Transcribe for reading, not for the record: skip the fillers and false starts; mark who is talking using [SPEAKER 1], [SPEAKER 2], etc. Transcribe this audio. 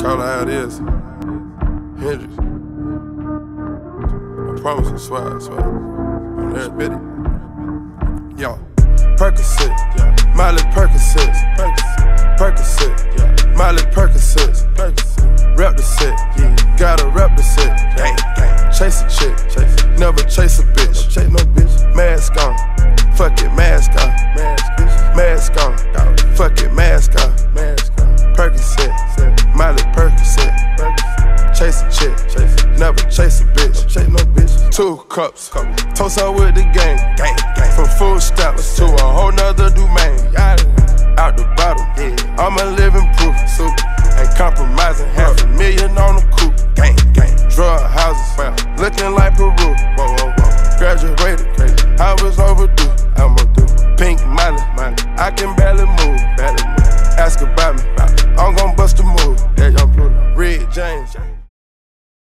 [SPEAKER 1] Call it how it is. Hendrix. I promise I swear. On everybody. Yo. Percocet. Miley Percocet. Miley Percocet. Rep the set. Gotta rep the set. Chase a chick. Never chase a bitch. Chase no bitch. Mask on. Fuck it, mask on. Mask on. Fuck it, mask on. Percocet. Miley Percocet. Chase a chick. Never chase a bitch. Chase no bitch. 2 cups. Toast out with the gang. From food stamps to a whole nother domain.